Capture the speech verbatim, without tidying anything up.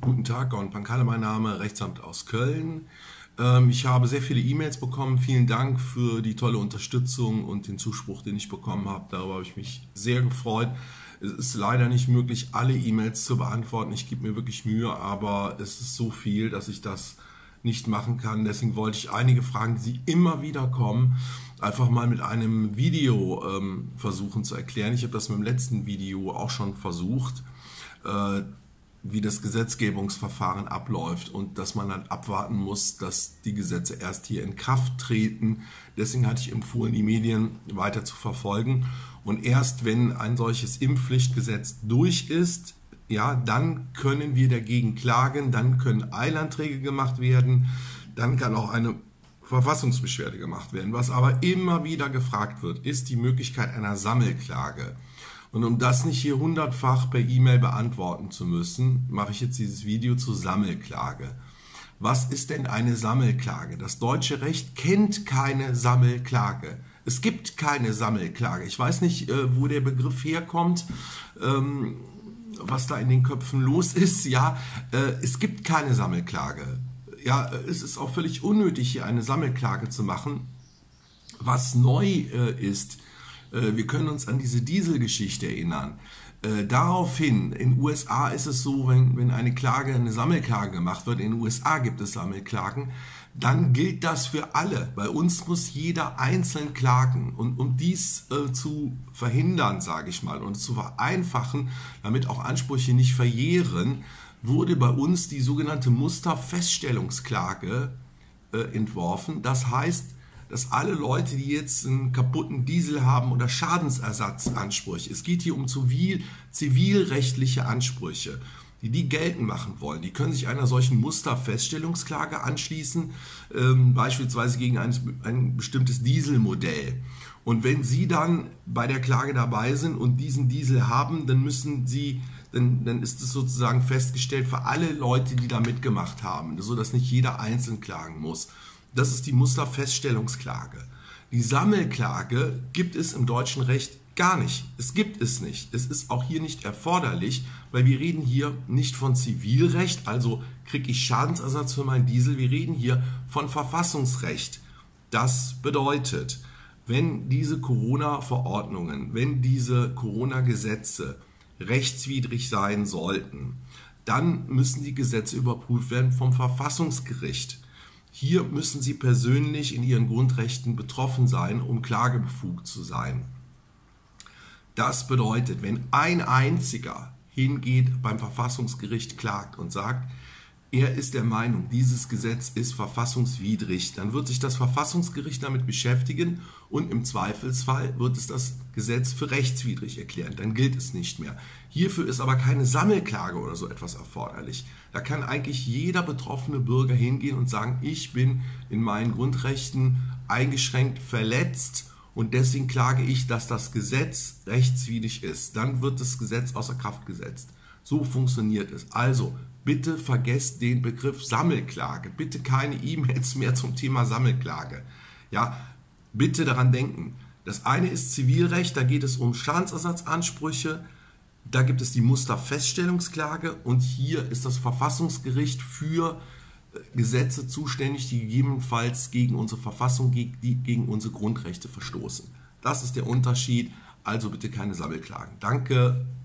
Guten Tag, Gordon Pankale, mein Name, Rechtsamt aus Köln. Ähm, ich habe sehr viele E-Mails bekommen. Vielen Dank für die tolle Unterstützung und den Zuspruch, den ich bekommen habe. Darüber habe ich mich sehr gefreut. Es ist leider nicht möglich, alle E-Mails zu beantworten. Ich gebe mir wirklich Mühe, aber es ist so viel, dass ich das nicht machen kann. Deswegen wollte ich einige Fragen, die immer wieder kommen, einfach mal mit einem Video ähm, versuchen zu erklären. Ich habe das mit dem letzten Video auch schon versucht, äh, wie das Gesetzgebungsverfahren abläuft und dass man dann abwarten muss, dass die Gesetze erst hier in Kraft treten. Deswegen hatte ich empfohlen, die Medien weiter zu verfolgen. Und erst wenn ein solches Impfpflichtgesetz durch ist, ja, dann können wir dagegen klagen, dann können Eilanträge gemacht werden, dann kann auch eine Verfassungsbeschwerde gemacht werden. Was aber immer wieder gefragt wird, ist die Möglichkeit einer Sammelklage. Und um das nicht hier hundertfach per E-Mail beantworten zu müssen, mache ich jetzt dieses Video zur Sammelklage. Was ist denn eine Sammelklage? Das deutsche Recht kennt keine Sammelklage. Es gibt keine Sammelklage. Ich weiß nicht, wo der Begriff herkommt, was da in den Köpfen los ist. Ja, es gibt keine Sammelklage. Ja, es ist auch völlig unnötig, hier eine Sammelklage zu machen. Was neu ist, wir können uns an diese Dieselgeschichte erinnern. Äh, daraufhin, in den U S A ist es so, wenn, wenn eine Klage, eine Sammelklage gemacht wird, in den U S A gibt es Sammelklagen, dann gilt das für alle. Bei uns muss jeder einzeln klagen. Und um dies äh, zu verhindern, sage ich mal, und zu vereinfachen, damit auch Ansprüche nicht verjähren, wurde bei uns die sogenannte Musterfeststellungsklage äh, entworfen. Das heißt, dass alle Leute, die jetzt einen kaputten Diesel haben oder Schadensersatzansprüche, es geht hier um zivil, zivilrechtliche Ansprüche, die die geltend machen wollen, die können sich einer solchen Musterfeststellungsklage anschließen, ähm, beispielsweise gegen ein, ein bestimmtes Dieselmodell. Und wenn Sie dann bei der Klage dabei sind und diesen Diesel haben, dann müssen Sie, dann, dann ist es sozusagen festgestellt für alle Leute, die da mitgemacht haben, sodass nicht jeder einzeln klagen muss. Das ist die Musterfeststellungsklage. Die Sammelklage gibt es im deutschen Recht gar nicht. Es gibt es nicht. Es ist auch hier nicht erforderlich, weil wir reden hier nicht von Zivilrecht, also kriege ich Schadensersatz für meinen Diesel. Wir reden hier von Verfassungsrecht. Das bedeutet, wenn diese Corona-Verordnungen, wenn diese Corona-Gesetze rechtswidrig sein sollten, dann müssen die Gesetze überprüft werden vom Verfassungsgericht. Hier müssen Sie persönlich in Ihren Grundrechten betroffen sein, um klagebefugt zu sein. Das bedeutet, wenn ein einziger hingeht beim Verfassungsgericht, klagt und sagt, er ist der Meinung, dieses Gesetz ist verfassungswidrig, dann wird sich das Verfassungsgericht damit beschäftigen und im Zweifelsfall wird es das Gesetz für rechtswidrig erklären. Dann gilt es nicht mehr. Hierfür ist aber keine Sammelklage oder so etwas erforderlich. Da kann eigentlich jeder betroffene Bürger hingehen und sagen, ich bin in meinen Grundrechten eingeschränkt verletzt und deswegen klage ich, dass das Gesetz rechtswidrig ist. Dann wird das Gesetz außer Kraft gesetzt. So funktioniert es. Also, bitte vergesst den Begriff Sammelklage. Bitte keine E-Mails mehr zum Thema Sammelklage. Ja, bitte daran denken. Das eine ist Zivilrecht, da geht es um Schadensersatzansprüche. Da gibt es die Musterfeststellungsklage und hier ist das Verfassungsgericht für Gesetze zuständig, die gegebenenfalls gegen unsere Verfassung, gegen unsere Grundrechte verstoßen. Das ist der Unterschied. Also bitte keine Sammelklagen. Danke.